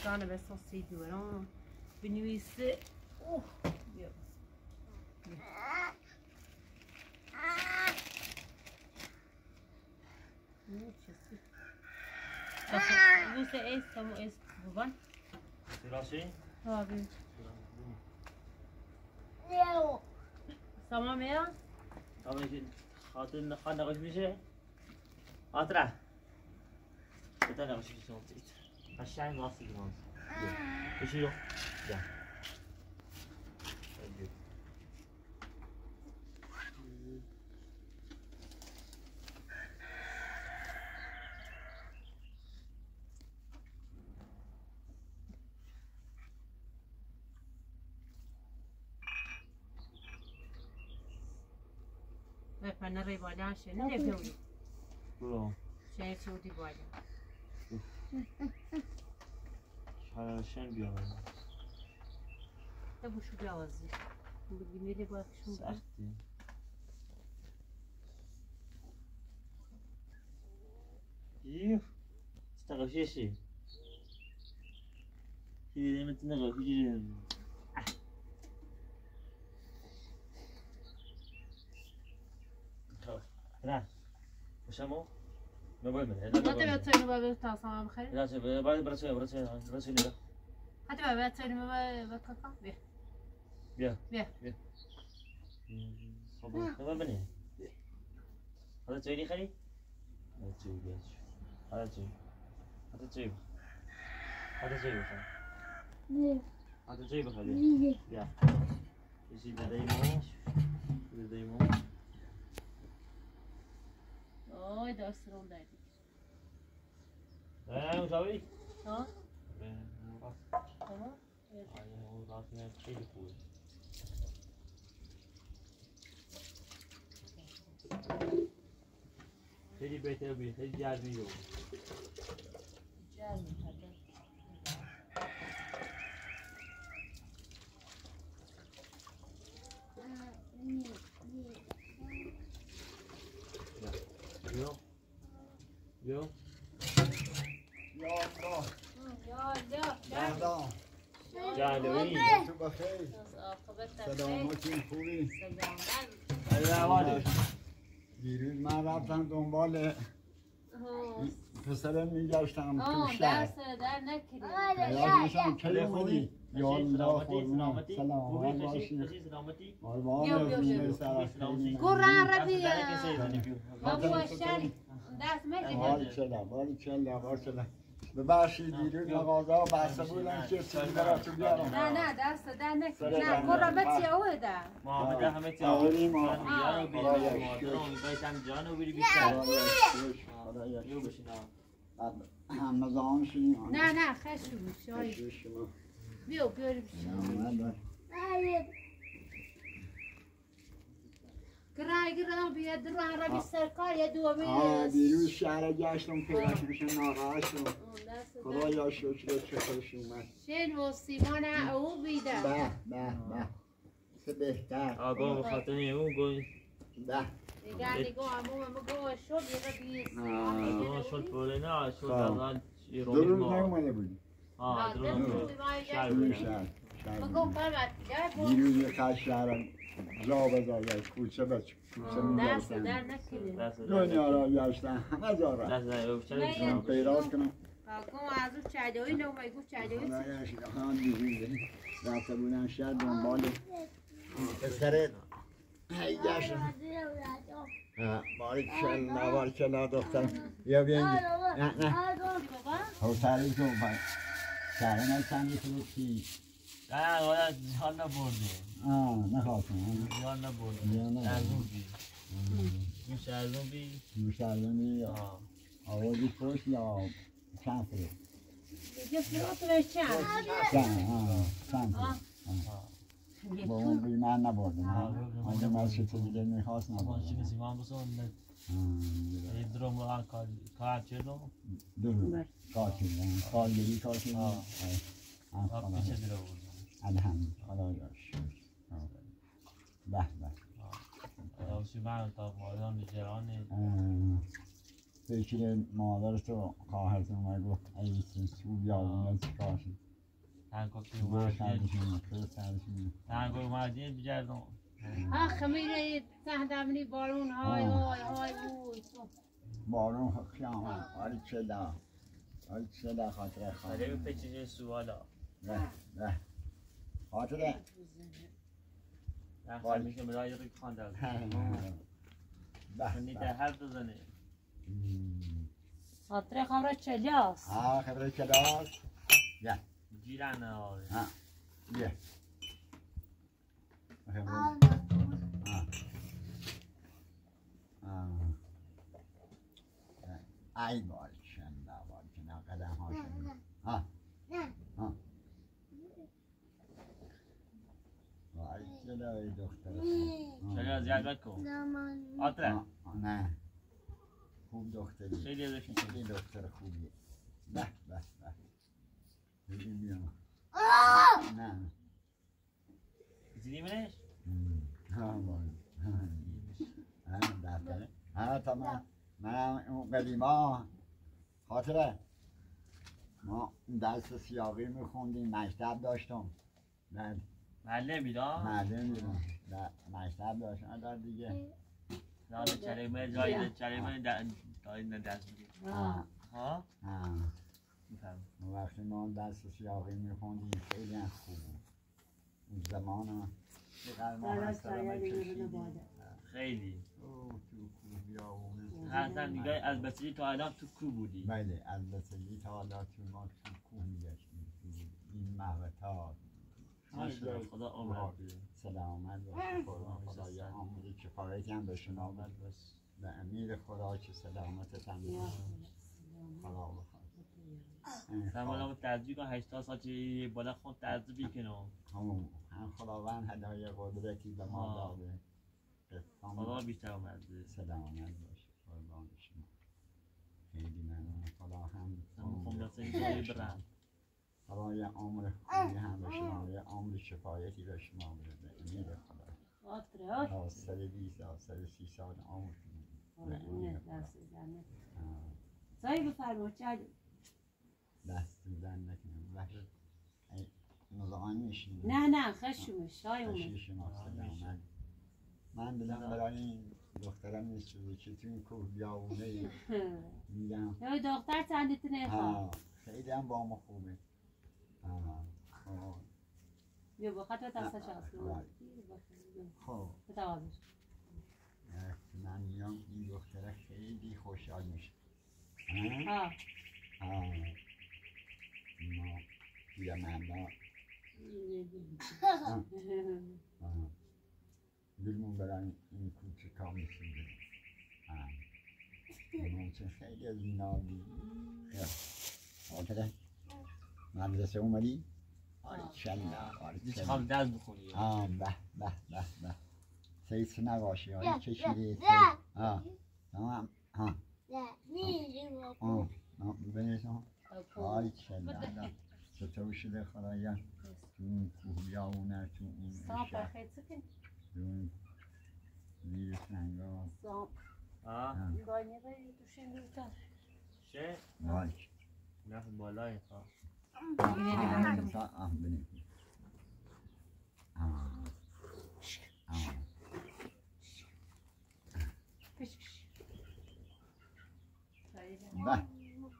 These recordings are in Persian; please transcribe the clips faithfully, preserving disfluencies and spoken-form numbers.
داستان به سوسی دوران بنویسه اوه بیا بوسه ایست سمو ایست ببان سراشی؟ ها بیم نیو سما میا؟ سما خاطر نخواد نقاش میشه؟ خاطره بتا نقاش میشه قشنگ واسه گرانس بشی رو بیا بپنه ری بالا شه نه بیوی برو شه سودی بالا شرشن بیا تا بوشو بیاوازی بگی میری با کشون سختی یو استقاشیشی هیدی نمیت نقاشی نه وشمو نباید منه ما تبي تصير ما بتعصم بخير لا شوف بعد برسوي برسوي برسوي لا حتى ما بتصير ما بكاكا بيه بيا بيه بيا خلاص تمام بني هذا تسوي خلي هذا تسوي بيا هذا تسوي هذا تسوي هذا تسوي خلي هذا تسوي خلي بيا يجي بدايمو بدايمو اوه داسترون دادی اه مساوي ها تمام اون راست نه خیلی خوبه خیلی بهتر بود خیلی جذابی بود جذاب Yo. Yo. یا الله یا یا سلام جالبی تو بخیر عاقبت سلامتون خوبی سلام دیروز من رفتم دنبال پسرم میگشتم تو آه شهر درس در نکردی پیاز میشم کی خوبی؟ اومدی یا الله سلامتی قربونم سلامتی سلام خوبی باشی خوشی سلامتی قربان بیا، بیا، بیا. رزونه سرت خیلی قرآن ربی ربی بابو شن دست مجد باری کلا باری کلا باری کلا ببخشید دیروز مغازه بسته بودن که چیزی براتون بیارم نه نه دست در نکردی نه قرآن بچه اوه ده محمد همه چی آوری ما جانو بیرون مادرم بیتم جانو بیری بیشتر یو بشین همزان شدیم نه نه خشو شای بیو بیاری بشین گرای گرای بیاد رو عربی سرکار یه دو آه بیرس دیروز شهر گشتم پیدا کردم ناقه شد خدا یا شکر چه خوش اومد شین و سیمان او بیده به به به چه بهتر آقا بخاطر اون گوی به دیگر نگاه همون همه گوه شد یه بیست آقا شد بوله نه شد الان دو روز نیومده بودی آه درو شهر تو بودم شهر شهر بگو بودی. پرمت دیگر دیروز یه خش شهرم جا بذار کوچه به کوچه دست میگردم در نکرده دست دنیا را گشتم همه جا را دست نه چرا نه. کنم پیداست کنم کاکو از اون چادوی نو میگو چادوی خدایا شکر ها دیروز رفته بودن شهر دنبال پسر هی گشتم باریکلا باریکلا دختر بیا بیا اینجا نه نه حوصله تو باید شهره نکنی تو چی نه باید جان نبرده آه نخواستم جان نبرده جان نبرده. شرزون بی این شرزون بی دوشالونی یا آه آوازی خوش یا چند فرو دیگه فروت به چند چند آه چند فرو با اون بی من نبردم آنجا من چطور دیگه میخواست آقا چی نبردم کسی من بسون یه درم رو هم کار کار چردم دو رو کار کردم کارگری کار کردم آه. آه آب پیچه دیره بودم الحمد خدا شکر به به آه شی من تا مادران نجرانه یکی مادرش رو خواهرت اومد گفت ای سو بیابونه چیکار شد تنگا که برو اومدی سرشون برو سرشون تنگا اومدی بگردم آخ میره سهدمنی بارون های های های بود بارون خیامه آری چه دا آری چه دا خاطره خواهد ولی بپیچه سوالا نه نه خاطره نه میشه برای روی خانده منی در هر دو زنه خاطره خبره چلیاست آه خبره چلیاست یا جیرانه آره ها یه خبره ای باری شنده باری کنه قدم ها شنده ها ها باری چلی ای دختر چلی از یاد بکن آتره نه خوب دختری خیلی ازش خیلی دختر خوبیه به به به بگیم بیام نه زیدی منش؟ ها باری ها دفتره ها تا من من اون قدیما خاطره ما درس سیاقی میخوندیم مکتب داشتم در معلم بیدم؟ معلم بیدم در مکتب داشتم در دیگه نه کلمه جایی کلمه داری دست بگیر ها ها؟ ها میفهم وقتی ما درس سیاقی میخوندیم خیلی خوب بود اون زمان ها چقدر ما هسترمه کشیدیم خیلی اوه تو کوه بیابونه حسن میگه از بچگی تا الان تو کو بودی بله از بچگی تا حالا تو ما تو کوه میگشتیم تو این مهوطات ماشاءالله خدا عمرت بده سلامت باشه خدا خدایا عمر کفایتی هم به شما بده به امیر خدا که سلامتت هم بده خدا بخواد سلام ترجیح کن هشتاد سال چه بالا خود ترجیح کنم همون هم خداوند هدایای قدرتی به ما داده خدا بیشتر اومده سلامت باشه قربان شما خیلی ممنون خدا هم خم دستی جایی برم خدای عمر خوبی هم به شما بده عمر شفایتی به شما بده به امید خدا تا سر بیست سال سر سی سال عمر سایی بفرما چه دست بودن نکنم وحشت نظام میشیم نه نه خشم شای اومد خشی شما سلامت من دلم برای این دخترم میسوزه که تو این کوه بیابونه میگم یا دختر چندت نخواه خیلی هم با ما خوبه بیا با خط دستش هست خب بتوازش من میام این دختره خیلی خوشحال میشه ها ها ما بیا مندا دلمون برای این کوچکا میسوزه ممکن خیلی از اینا بی خاطره مدرسه اومدی؟ آره چلا آره چلا خواهم دست بخونی آه به به به به سیس نباشی آره کشیده سیس آه تمام ها آه آه بنویس ها آره چلا چطور شده خدایا تو اون کوه بیابونه تو اون صاف خیلی سکن تو اون زیر سنگا صاف آه گاهی نگاهی دوشن بیوتا چه؟ وای نفت بالای خواه آه بنویس آه آه به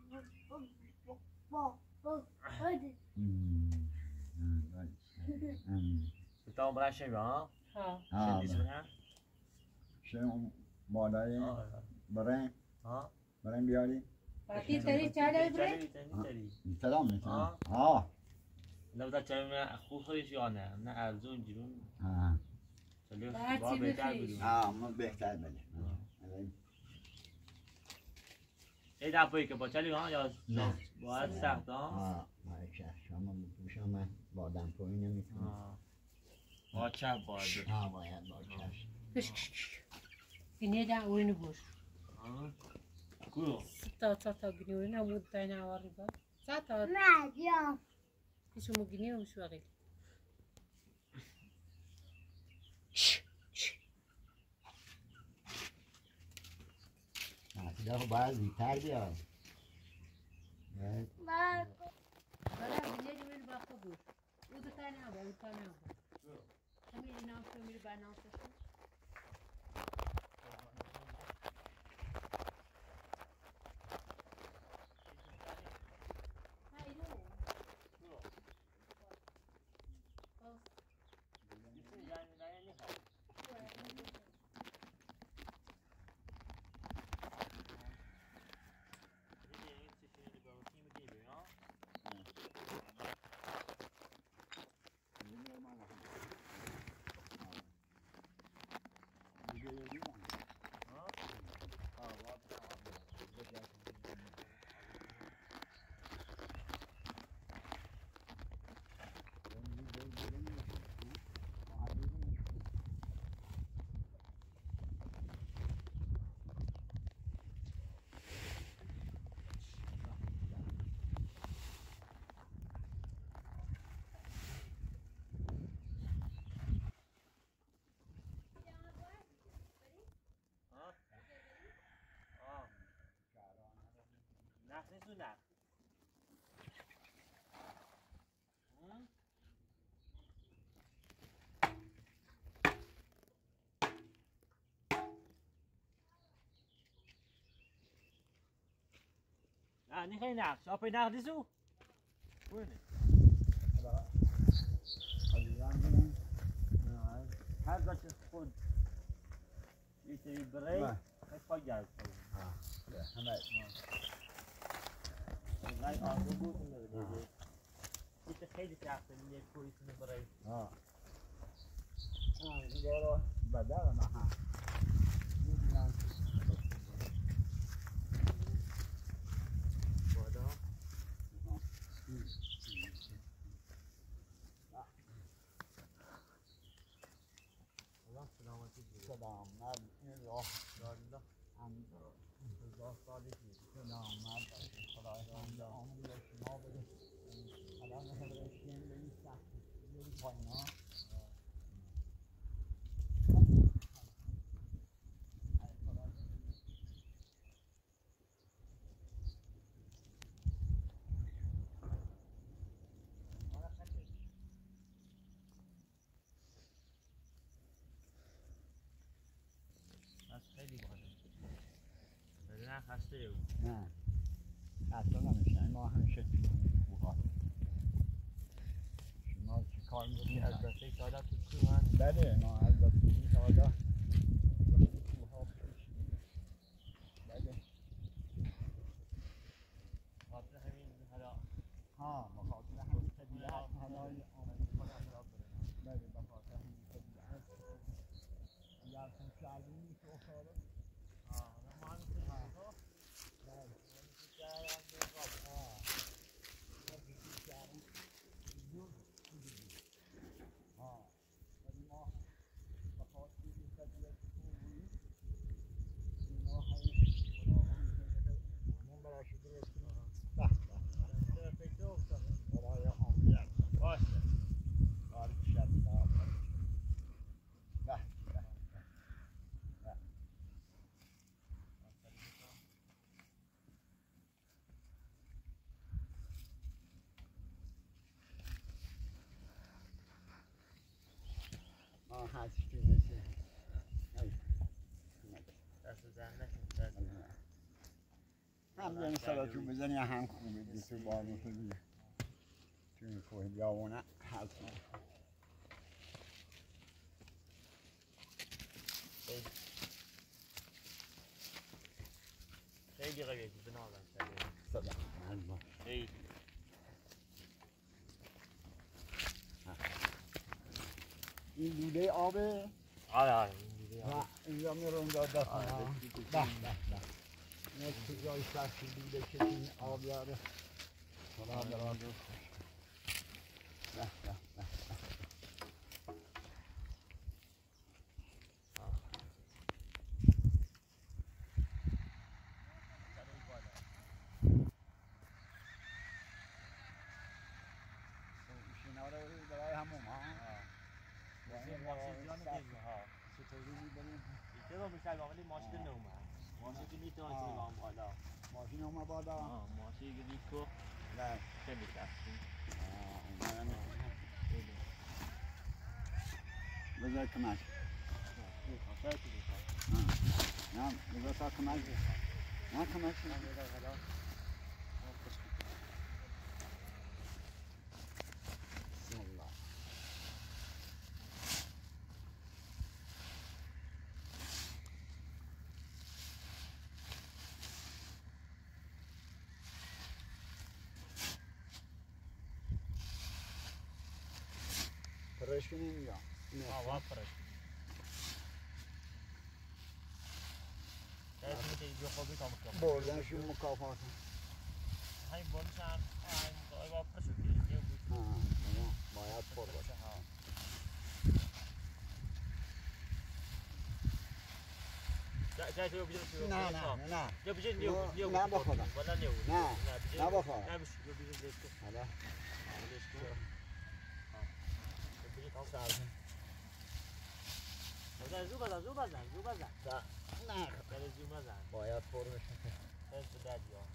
بتاهم برای شبه ها؟ ها شدیس بکنم؟ چه اون بالای برای ها؟ برای بیاری؟ باتی تری چه داری بره؟ سلام میکنم آه نبوده چه من خوب خودش یا نه نه ارزون جیرون آه چلی با بهتر بودیم آه ما بهتر بده ای دفعی که با چلی ها یا باید سخت ها؟ آه باید شما بپوشم من با دمپوی نمیکنم با چپ باید آه باید با چشم اینه در اوینو بور کلو ستا تا تا گنی اوینو بود داین آواری با ستا مادیا پیشو مگنی و شو غیل یا باید زیتر بیاد برای بیلیری میری باقا بود او دو تانی هم با او تانی هم با همین نام شو میری بر نام شو نیست نه نه niet geen nacht. Op je nacht is zo. Goed. هر داشت خود یه سری برای پای گرد همه غیر آنجا بود یه خیلی سخته یه پولیسون برای آه اینجا رو بدر ما هم بادا سلام من این راه دارید هم هزار سالی که سلام من خدای خواهند آمون به شما بده الان مثلا برشتیم به این سختی یه پایین ها خیلی باحاله. نه خسته ای. نه. خسته نمیشن. ما همیشه کوها. شما چی کار می‌کنید؟ از دسته ساده تو کوه هست؟ بله، ما از دسته ساده کوها پیشیم. بله. خاطر همین حالا ها، مخاطر همین طبیعت حالا آمده کنم را برنم. بله، بخاطر همین طبیعت. یا کنشالی میشه افتاده. آه، ما هم میشه ها. بله. کردم به قاب. آه. ما کردم. زود آه. ولی ما بخاطر این طبیعت کوهی ما همین من برای شده رسیم. به به. فکر افتاده. برای آمیت. باشه. باری شد دار. به به. به. آه هستی مثل دست زن نکن. هم یه سراتون بزنی هم خوبه دیگه تو بارو تو دیگه تو این کوه بیابونه هستی خیلی قویه که بنابرم کرده صدا من با خیلی این دوده آبه آره آره این دیگه و اینجا میره اونجا دست ما به به به نه کجای سختی دوده که این آب یاره خدا دراز به به به برای همون ها ماشین جان دیگه ها چطوری می‌بریم چرا میشه ولی ماشین نمیاد ماشین که میتونه ماشین اومد بادا آه ماشین گریکو نه خیلی کفتیم آه اومدن بذار کمک نه بذار تا کمک نه کمک فرش کنیم یا آه واب فرش کنیم میشه اینجا خوبی تا مکافات بردنشون مکافات همین بردنشن های واب فرش کنیم باید پر باشه جای تو بیشتر شو نه نه نه یا بیشتر نیو نیو نه بخورم ولی نیو نه نه بخورم نه بیشتر یا بیشتر دیسکو حالا دیسکو بیشتر تا سال ولی زوبا زن زوبا زن زوبا زن نه ولی زوبا زن باید پر بشه هست بدی ها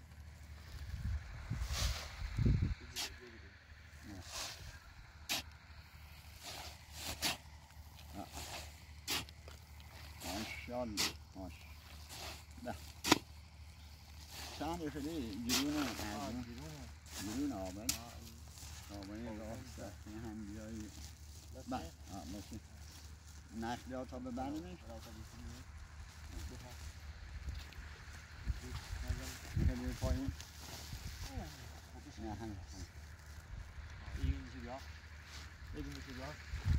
ماشاءالله ماش ده چند خیلی جرونه جرونه آبن آبن راست دستی هم بیایی به آه ماشین نخلی ها تا ببرنیمش میخوایی پایین نه همه این میشه بیا این میشه بیا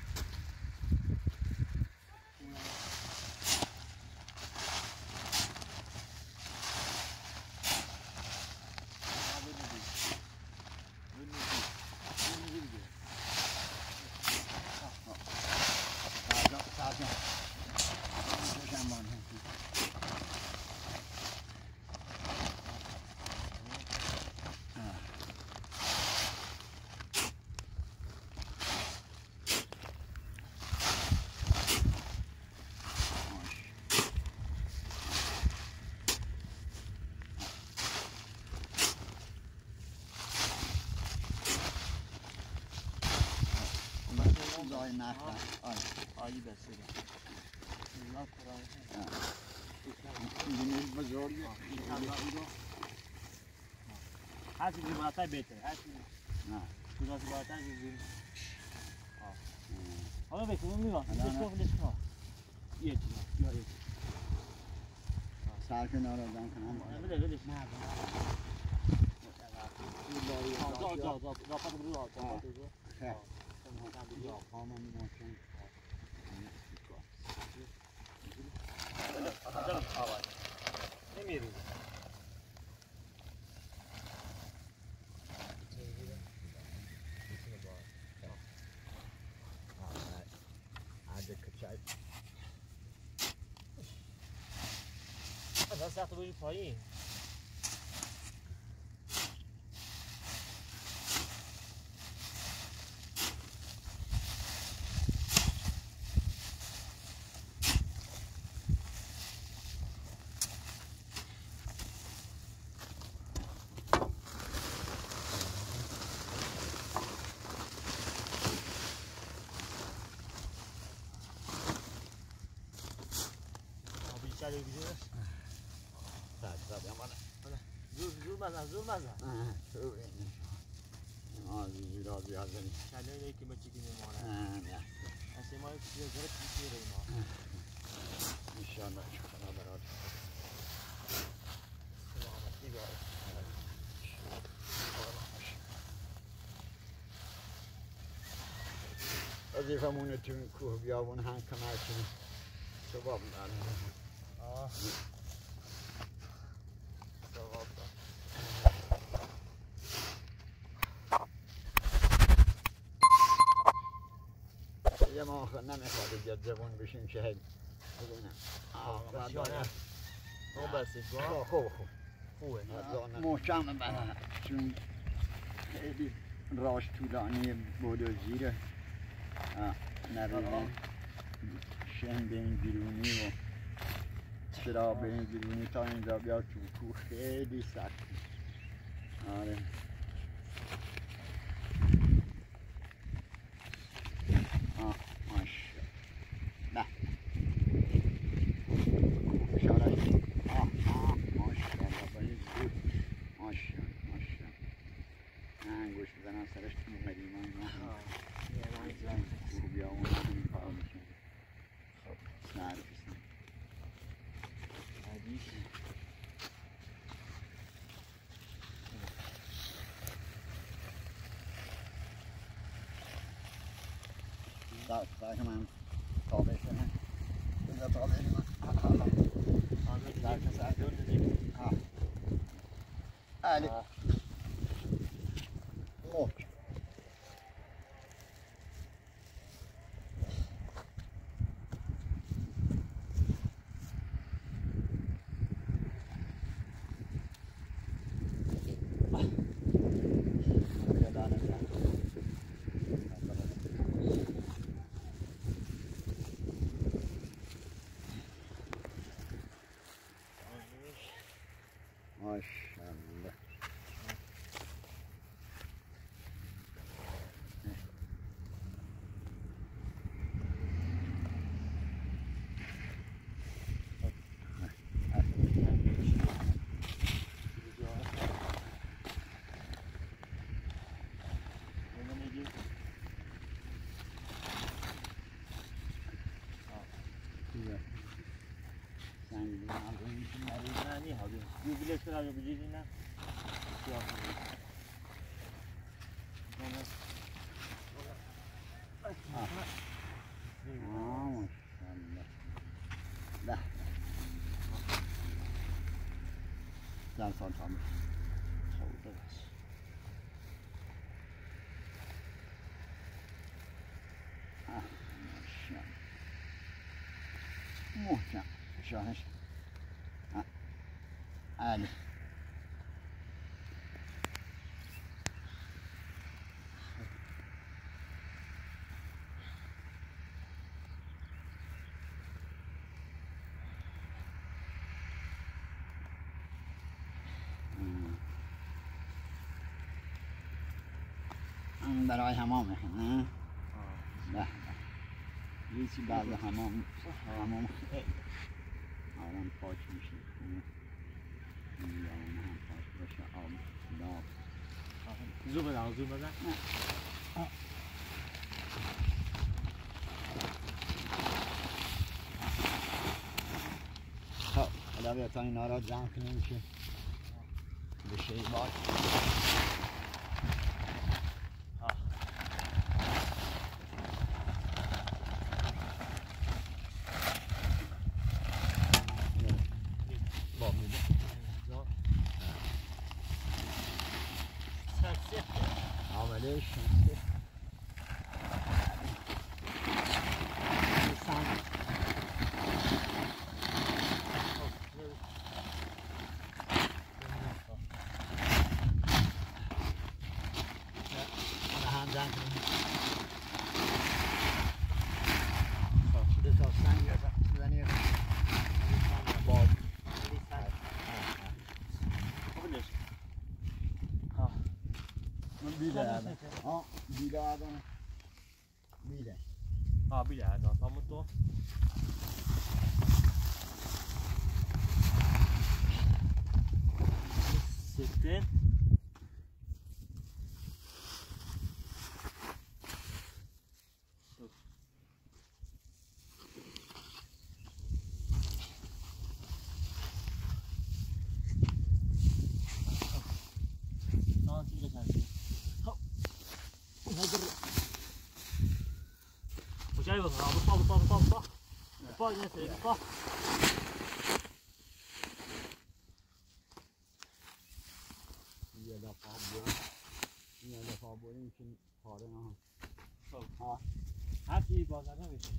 زای نخل آی آیی بسیاری الله قرآن اینجا بزرگی هرچی بالاتر بهتره هرچی نه کجاست بالاتر زیر حالا بکنم نگاه دستگاه دستگاه یه چیز یا یه سر کنار آدم کنم بده بدش نه زا زا زا زا پاک برو زا زا خیر یا خامم ماشین نمیری عاده کچای از ساعت روی پایین بیشتر بیشتر ساعت زمان زور زور مزن زور مزن تو این آزی را بیازنی کله ای که بچه کی میمونه نه اصلا ما یه ذره پیشی ریم ما ان شاء الله خدا برات سلامتی باشه وظیفمونه تو این کوه بیابون هم کمک کنیم ثواب داره آه ثواب داره یه ما آخر نمیخواد بیاد زبون بشیم که هی بگونم آه بسیاره خوب بسید خوب خوب خوب خوبه محکم بنا چون خیلی راش طولانی بود و زیره نرویم شن به این بیرونی و چرا بگیرونی تا اینجا بیا تو تو خیلی سخت. آره آه ماشاءالله. شارعی آه آه ماشاءالله باید زود ماشاءالله ماشاءالله. نه انگوش بزنم سرش تو مقدیمان نه بیا اون همین کار میکنه. خب سر بسن عدیش دار دار من تابع کنم اینجا تابع کنم در کسر علی موک ماشاءالله. Ska jag bli dina? Ja. آه ماشاءالله. ده چند سال تمام خورده باش. آه ماشاءالله. محکم شاهش علی این برای حمامه نه؟ نه یه چی بعد حمام حمام خیلی آدم پاک میشه این یاونه هم پاک باشه آب داغ زوم بزن زوم بزن خب حالا بیا تا اینا را جمع کنیم که بشه ای باید عملش بیده آدم آه بیده آدم بیده آه بیده آدم همون تو ستن Cari bos, apa apa apa apa apa. Apa ini sih? Apa? Dia dah fabel. Ini ada fabel ini mungkin hari nah. Ha. Hati bazarda mı?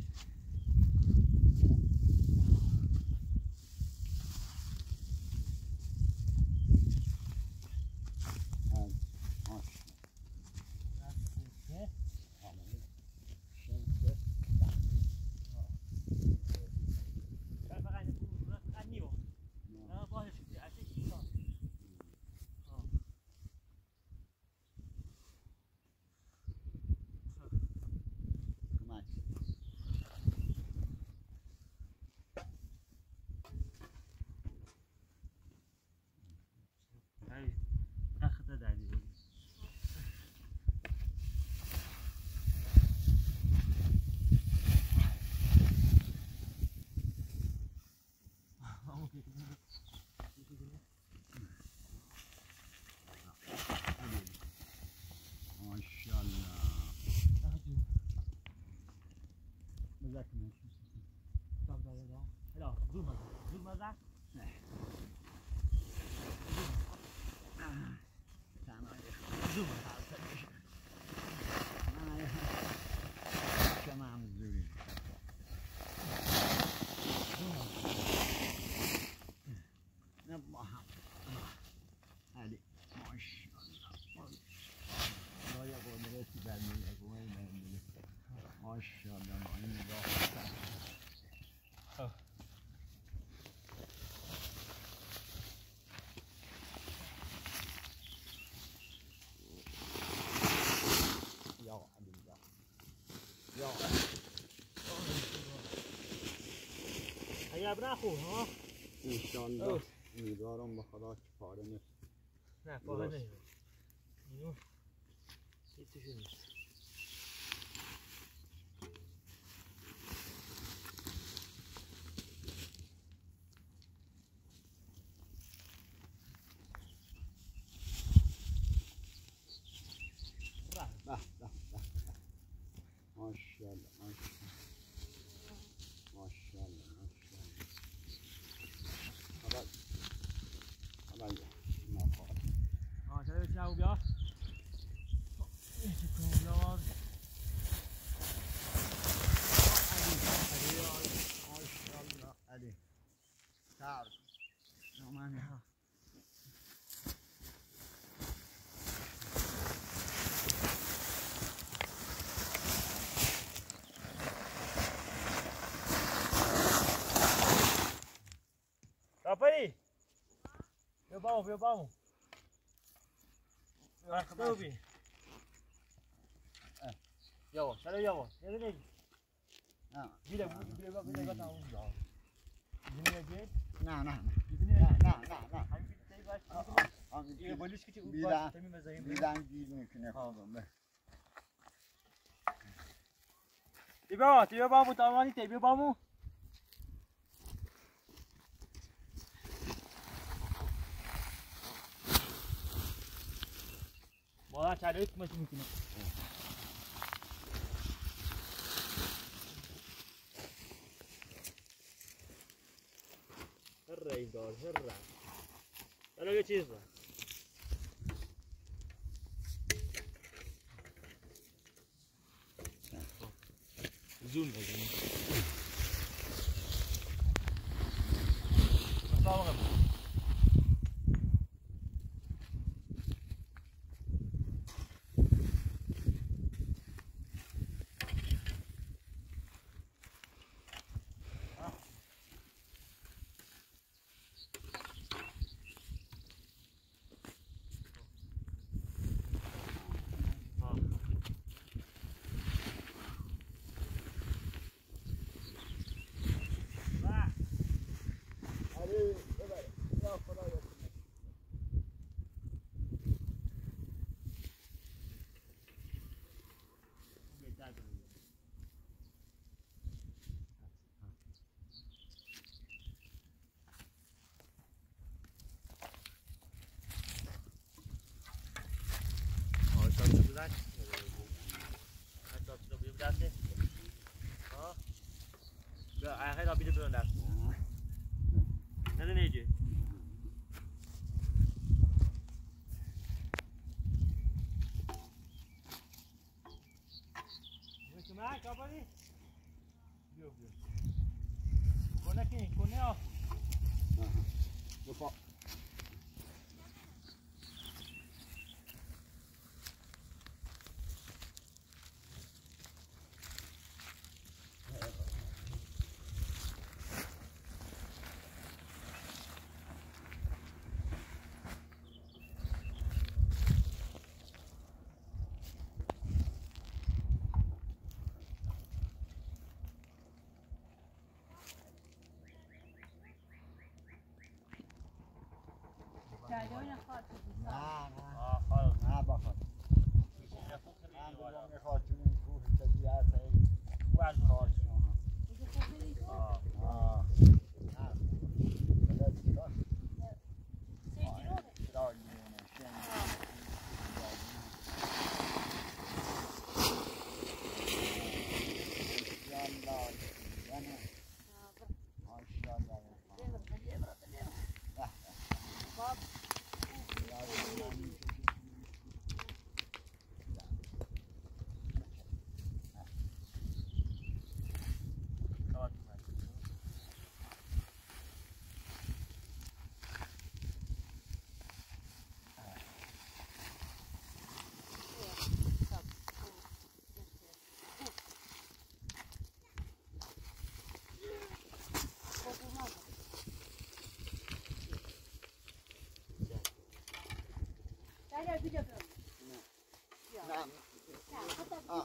بازم زوم شما زوری نبا هم علی ماشاءالله لا قدرت بنی اگوی بنی ماشاءالله ما این نگاه عیب نخور ها انشاءالله امیدوارم به خدا که پاره نیست نه پاره نیست اینو هیچی نیست به به به ماشاءالله ماشاءالله ماشاءالله ماشاءالله حالا حالا نخواه آه چرا بچه نبو بیا این چه کن بیاد ماشاءالله علی سر نامن ها Rapari! Bia bammu, bia bammu! Bia bammu! Java, çare java. Ne demek? نه Bir de bir de bak bir de gata alın ya. Dinle gel. نه نه Dinle نه gel. نه نه نه Hani bir şey baş. آن یه بلیش که اون بیدن باش تمیم مزاحم. بیدن گیر میکنه خودم به بیا بیا بامو تمامی تی بیا بامو. بالا چاره میکنه میکنه. هر این دار هر. الان یه چیز بود. زوم بزنیم. مسابقه بود.ให้เราไปดูดังนั่นนี่จีไม่ใช่ไหมครับพี่เดี๋ยวเดี๋ยวคนนั้นกี่คนนี้อ่ะ بفا جریان خاطر نه نه آه خلاص نه بخواد من بگم میخواد تو این کوه طبیعت وارد خاص آه آه نه بلد چیکار چرا یونه شن ماشاءالله اگر بیجا برم نه نه نه حتی آه.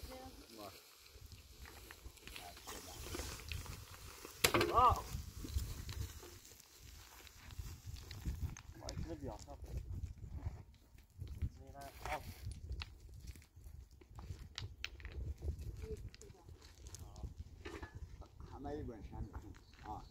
آه مایکل بیام تا همه ای باشن آه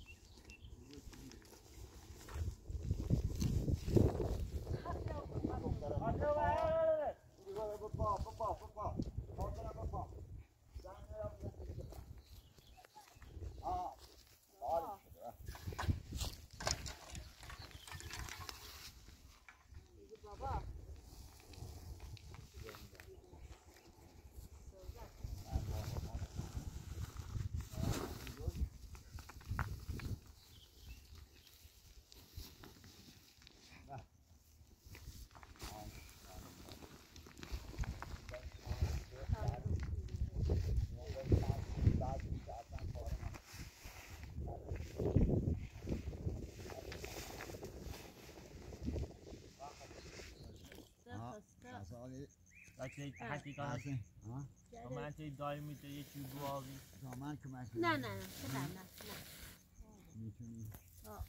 لكن حكي كان وما أنت دائما تيجي بواقي زمان کمک نه نه نه نه نه میتونی آه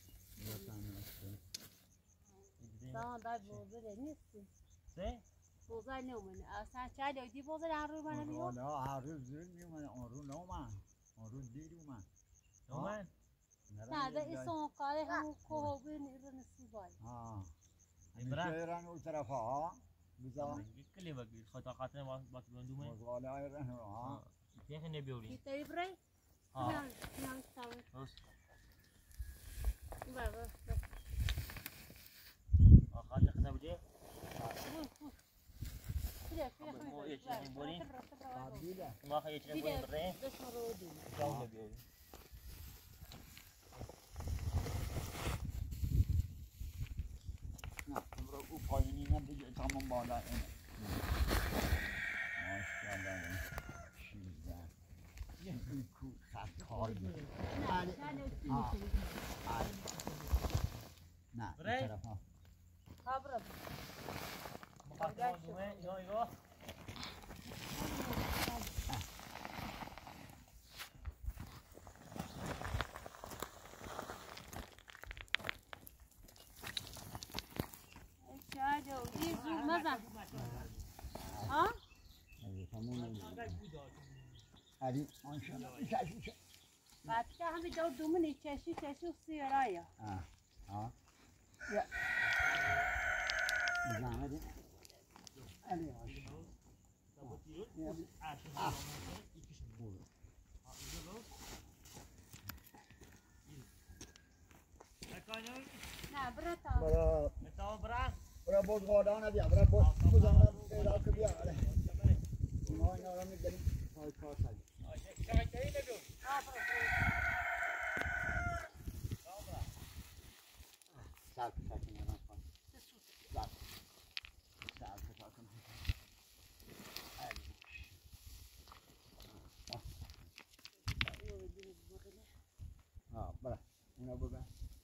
نه دای بوزه نیستی سه بوزه نمیمونه اصلا چه دی بوزه هر روز من میام نه هر روز زیر میومد اون رو نومن اون رو دیر اومد نومن نه ده ایسان کاری همون کوه نیرو نسی بای آه همیشه ایران اون طرف ها بزن کلی بگیر خدا خاطر ما با بندومه مزاله ایران ها یه خنده بیاری کی تایی برای آه نه نه استوار درست بابا آه خاطر خدا بودی بیا بیا ما یه چیزی بودیم تبدیله ما خیلی چیزی بودیم برای دست رو دی جان بیاری نه امرو او پایینی نه دیگه تمام بالا اینه ماشاءالله شیزده این کو خط کاری نه نه برای؟ این طرف ها خبر مقدمه بندومه اینا اینا چه دی زور مزن ها تموم علی ماشاءالله چشم بعد که همین دور دومنی چشی چشی و سیرایا آه آه یا زحمت علی ماشاءالله نه برا تا برا تا برا برا بزغالانه بیا برا بزغالانه پیدا که بیا علی اینا اینا را میگریم پای کار سایی سر کتا کنه را کن سر سر کتا کنه آه برا اینا بگن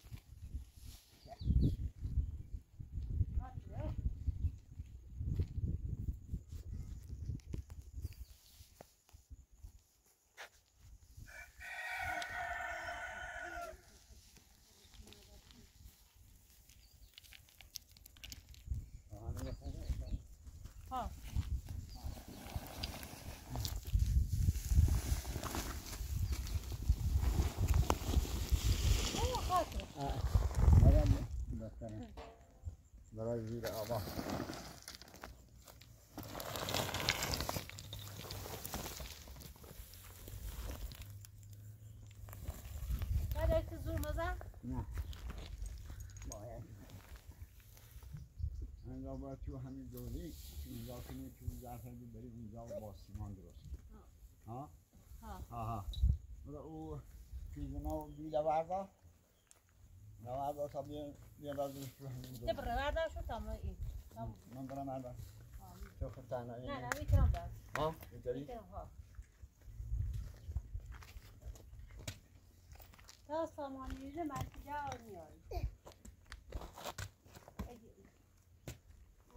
ها او خاطر برای بستنه برای زیر آبا بعد که زور مزن نه باید انجا باید تو همین دوری اونجا کنی تو زرفندی بری اونجا با سیمان درست ها ها ها ها برای او چیزنا بیله بردا نواردا تا بیاندازیش تو همین دوری ده برا بردار شو تمام این من برم بردا تو خود تنهایی نه نه میتونم برد ها اینطوری میتونم ها تا سامان میره من کجا میاری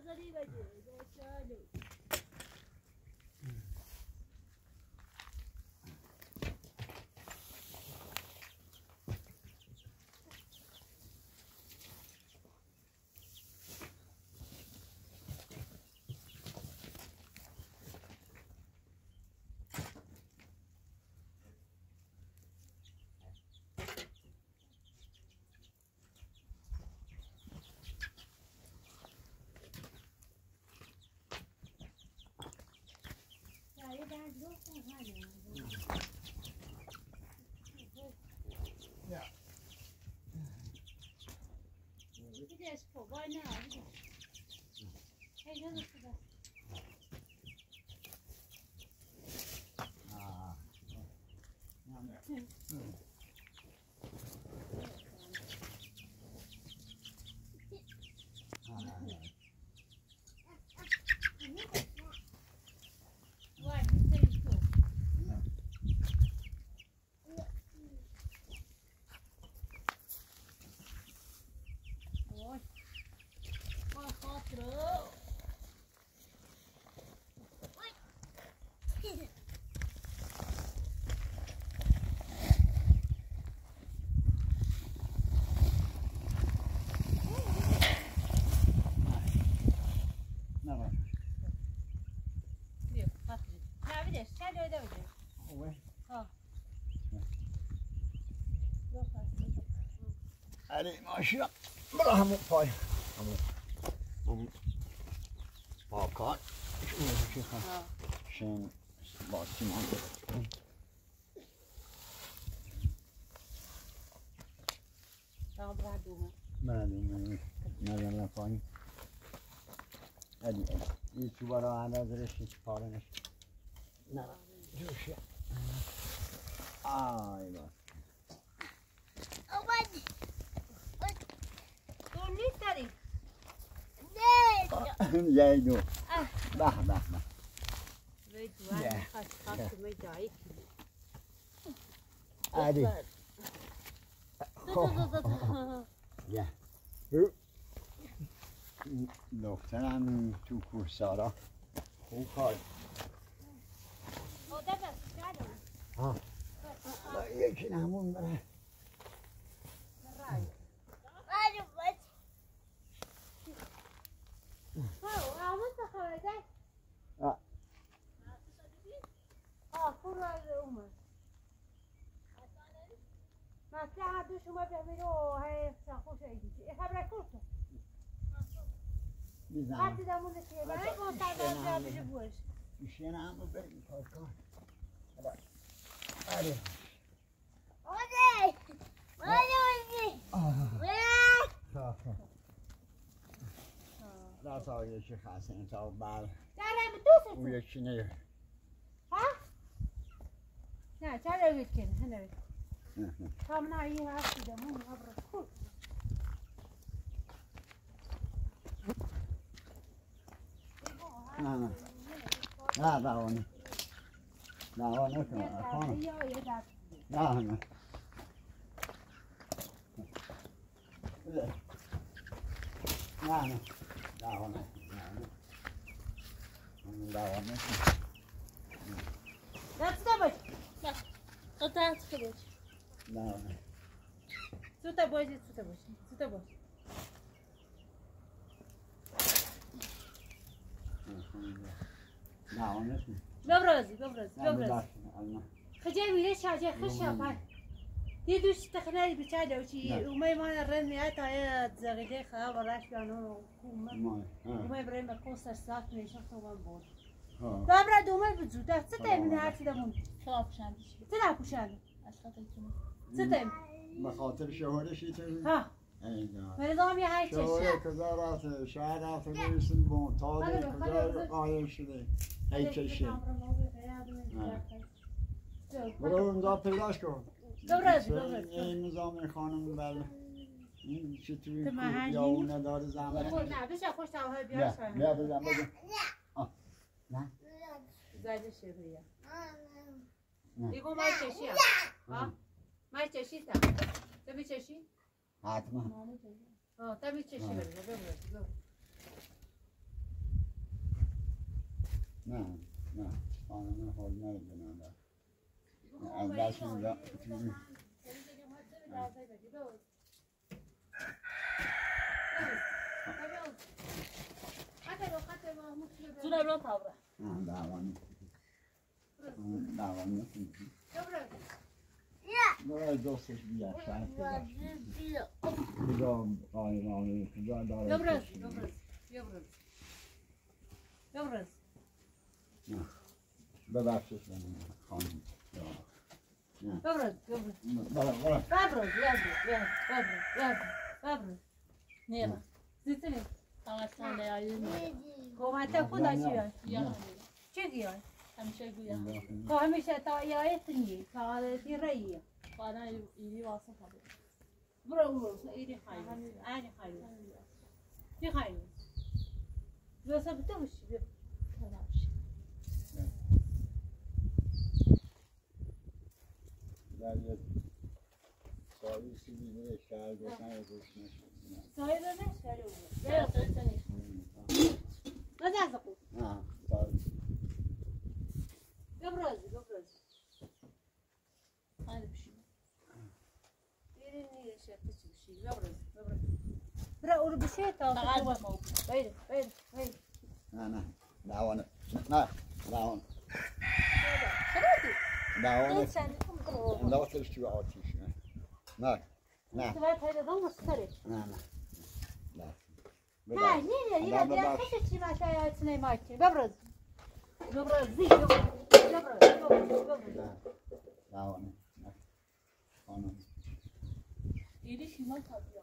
علی ماشیا برو همون پای همون همون پاکان شن با سیمان بله نظر پایین علی این تو برا اندازش پاره نشد نه جوشه آی با یای دو به به به علی یه دخترم تو کوهسارا خوب کار ها یکی نمون بره مثلا دو شما بمیرو های خوش ایدی خبر کرد حتی دمونه که برای کن سردار جا بشه بوش میشه نه همه بریم کار کن آره آره آره آره راست آیشی خاصه تا بر درم دوست او یکی نه ها نه چرا بید کنه هنوید هم نه این هستی دمون عبر کل نه نه نه دوانه دوانه کنه خانم نه نه نه نه دوانه دوانه دست باش تو دست باش دوانه سوتا باشی سوتا باشی سوتا باش دوانه ببرازی ببرازی ببرازی خجای میره شاجه خشا پای دی دوش تخنایی بچه دوشی اومای ما رن میاد تا زغیده خواه و راش بیانو کومه اومای برای ما کوستر ساعت میشه خوام بود ببرا دومای بزوده چه تایمی هرچی دمون خراب شدی چه نپوشنده از خاطر چه تایمی به خاطر شهرشی تو ها مردم یه های شهره چشه کجا رفته شهر رفته بریسیم بونتاده کجا قایم شده ای چشه برو اونجا پیداش کن ببرازی ببرازی این نظام خانم بله این چه توی یا اون نداره زمین نه بشه خوش تاوهای بیارش فهمید بیا بزن بزن نه زایده شبریه دیگو مای چشی هم مای چشی تا تو بی چشی؟ حتما آه تا بی چشی بریم ببرازی ببرازی نه نه خانم حال نمیدونم از دست میدم زوره برو تابره دوانی دوانی برای دوستش بیاد شاید کجا قایمانی کجا داره ببرز ببرز ببرز ببرز نه ببخشید من خانم ببرز ببرز برای برای ببرز ببرز ببرز ببرز نیره زیتونی تماشا لیایی قومت خدا چیه؟ یا چه گیاه؟ همیشه گویا که همیشه تا یایتنی تا تیرایی خانه ایری واسه خاله برو برو ایری خیلی ایری خیلی چی خیلی؟ واسه بده بشی بیا در یک سالی سیدی شهر گفتن روش نشد سایه رو نشکری یا تونی نده زقو نه سالی ببرز ببرز خیلی بشی ایری نیه شکل چی بشی ببرز ببرز برا اولو بشه تا فقط سکو بمو بایده بایده بایده نه نه دوانه نه دوانه شبادی دوانه چندی کم کرو انداختش توی آتیش نه نه نه تو باید هایده دام مستره نه نه نه نه نه نه نه نه نه ببخش. خیلی چی باشه یایتنی مایتی ببرز ببرز زی ببرز ببرز ببرز نه دوانه نه خانم ایری شیمان تابیا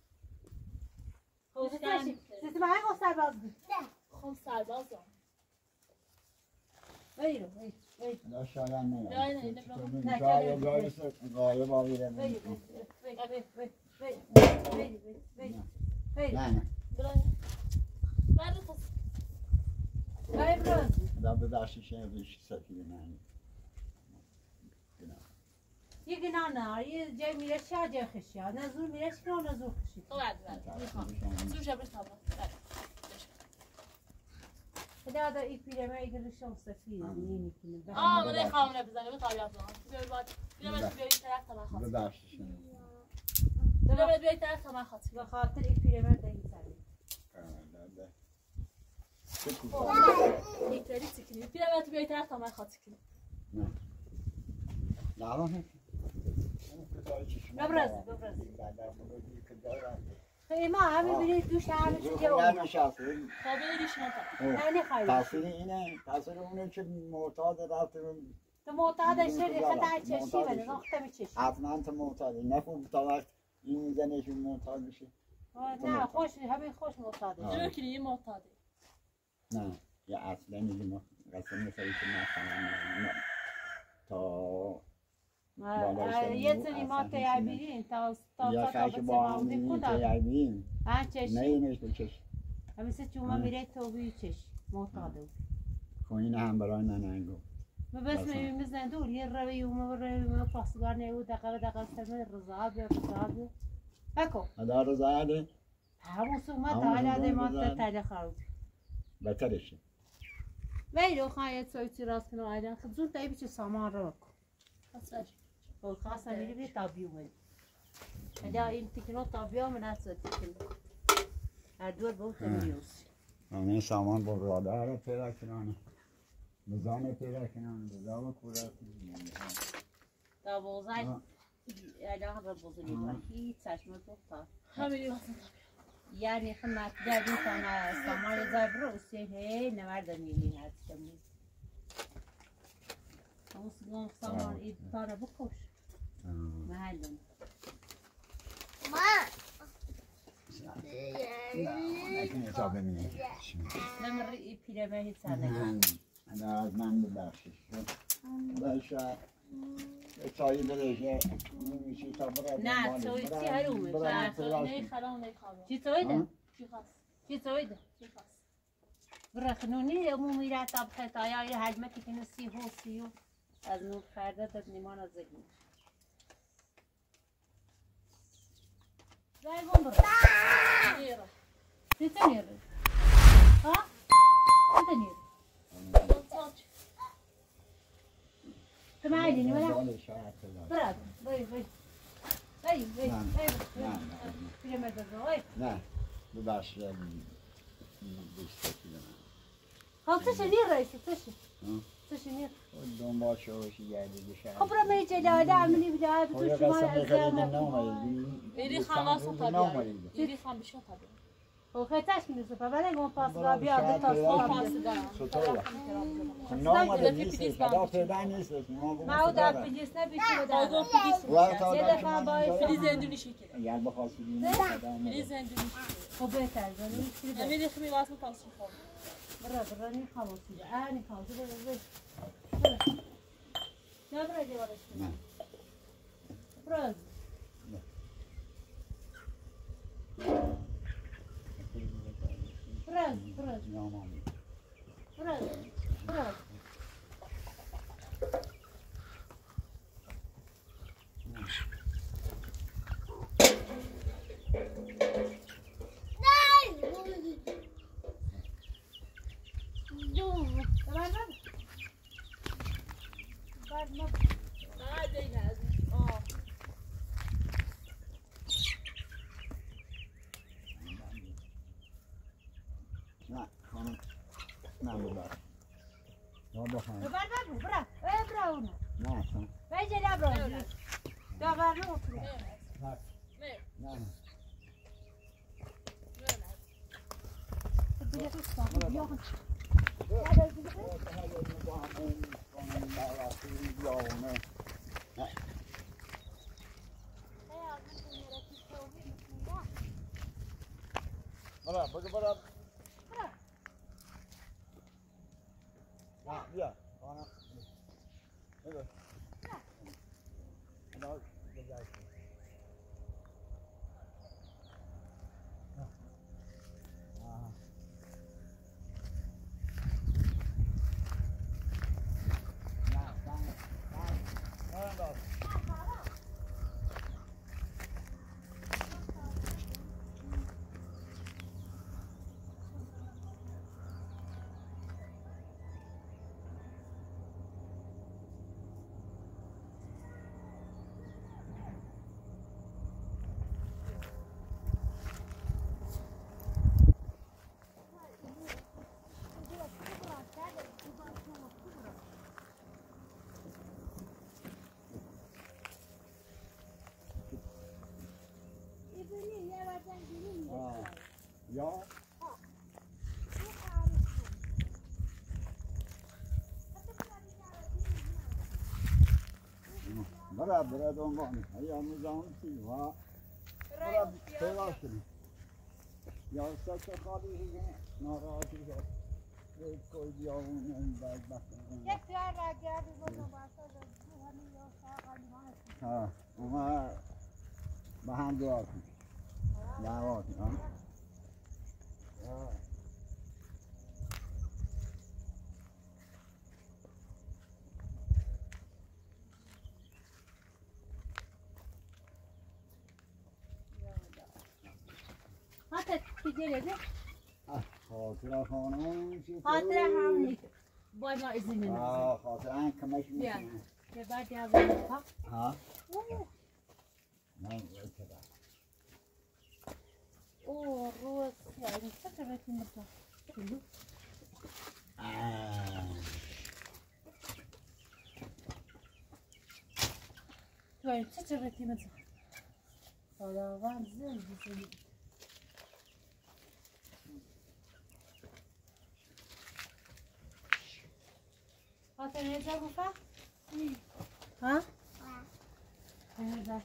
خب زیتونی زیتونی های مستر باز بید خون سربازم بایده بایده بایده دا شاید نه نه، نه، نه، نه، جای نه. جای غایب آویده بایده نه بایده بایده بایده بایده بایده نه برای برای خواست بایده بایده دا ببخشیش ریش سفید نه یکی نه نه یه جای میره شا جای خشی ها نزور میره شکر و نزور خشی تو بعد بعد میخوام زور شبر تابا خدا دا ای پیره ما ایگر رشم سفید نمی کنه آه من نخوام نبزنه بخوام یابزنم بیای باید بیای باید بیای طرف تا من خواست ببخشیش بیای باید بیای طرف تا من خواست به خاطر ای پیره ما دهی سری یک تری سکنی بیای باید بیای طرف تا من خواست کنی نه ببرز ببرز خیلی ما همه بینید دوش همه چی جا اومد خوابه ایریش نتا نه نه خیلی تاثیر اینه تاثیر اونه که معتاد رفت تو معتاد شدی خدا چشی بده نقطه می چشی حتما تو معتادی نکن تا وقت این میزنه که معتاد بشه نه خوش همین خوش معتاده آه. جور کنی یه محتاده نه یا اصلا میگه قسم میخوایی که نخواهم تا یه سری ما تیابیرین تا تا یا تا خیلی تا با بسیار همین کدام تیابیم ها نه چشی اینش بچش همیشه چوما میره تو بی چش معتاده خونین هم برای ننگو ما بس میزن دور یه روی و ما روی ما پاسگار نیو دقیقه دقیقه سرمه رضا بیا رضا بیا بکو ادا رو زده همون سو ما همون تا علاده رضا ما بزن. تتاله خروج بهترشه ولی رو خواهید سویتی راست کنو آیدن خب زود تایی بیچه سامان رو بکن خواستش خب خواسته میری بی تابیو بری ادا این تکنو تابیو من اصلا تکنو هر دور بوته میوسی همه سامان با رادار رو پیدا کنن بزانه پیدا کنن بزانه کورت تا بوزای الان رو بوزنی و هیچ چشم بوتا همینی واسه یعنی خدمت دادی تا سامان زبر و سیه نورد میلی هست شمی اون سگم سامان اید تاره بکش محلم نکنه حساب میگه نمر ای پیره به هیچ سنه من انا از من ببخشش باشه چایی بده میشه تا برای نه سویتی هرومه نه خرام نه خرام چی سویده؟ چی خواست چی سویده؟ چی خواست برخنونی امو میره تا بخطایا یه حجمتی که نسی هو سیو از نور خرده داد نیمان از زگی زای بون برو نیره دیتا نیره ها؟ دیتا نیره نمیدونی ولی برات وای وای وای وای وای نه ببخش خب چه نیر رئیس چه چه نیر دنبال شوشی گردی بشه خب را می جلاله عملی بده تو شما از میری خلاص طبیعی میری خام بشه طبیعی او خیتاش میرسه ولی گم پاس را بیا به تا سوتولا نام نیست خدا پیدا نیست ما او در پلیس نبیشه در وقت یه دفعه با فریز اندونیشی که یعنی بخواستی فریز اندونیشی خب بهتر زنی نمیری خمی واسه پاس خورد برا برا نی خاموشی آ نی خاموشی برا برا برا دیوارش نه برا برا برا برا برا نه خانم نه ببر نه بخوام ببر ببر برا برا اون نه خانم بيجي لا برا لا برا نه نه برا بگو برا نه بیا خانم بگو نه بجای یا برا برا دنبال یا میزان سی و برا پیدا کنی یا سه خالی هیچ ناراحتی شد کوئی بیا اون این باید بخورم یک جای را گردی بودم واسه دو همین یا ساقانی ما ها اونا با هم دعا کن دعوا کن حتی چی دیگه خاطر خانم خاطر هم نیست باید ما ازی نمیزیم آه خاطر هم کمش میکنه که بعد یا باید ها ها نه باید اوه روز یعنی چه که بهتی مرتا کلو توی چه چه بهتی مرتا خداوند زل بسید خاطر نیزا گفت؟ ها؟ ها؟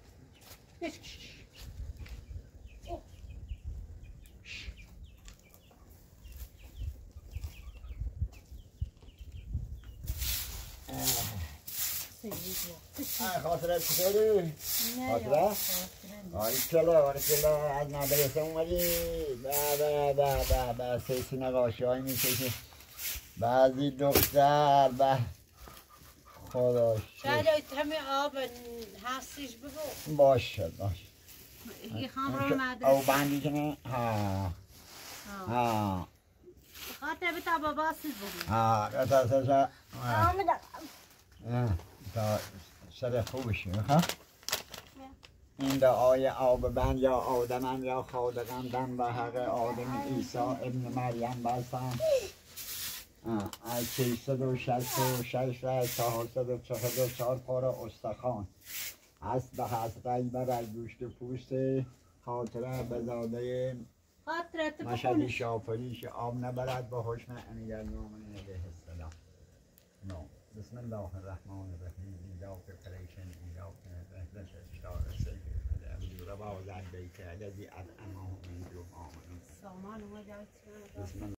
خاطرت چطوری؟ خاطره؟ آری کلا آری کلا از مدرسه اومدی با با با با با سیسی نقاشی های میشه بعضی دختر با خدا شاید همه آب هستیش بگو باشه باشه این خام رو مدرسه او بندی کنه ها ها خاطر بتا بابا سیز بگو ها رسا سسا تا سر خوبشی ها این دعای آب بند یا آدمم یا خادقم دم و حق آدم عیسی ابن مریم بسن از سیصد و شست و شش و چهارصد و چهل و چهار پار استخوان هست به هست غیبر از گوشت و پوست خاطره به زاده مشهد شافریش آب نبرد با حسن امیر نومن علیه السلام. نو بسم الله الرحمن الرحیم. ایجاب پریشن ایجاب رحلت اشتار سیده روا زن بیت الذی اطعمهم من جوع و آمنهم. بسم الله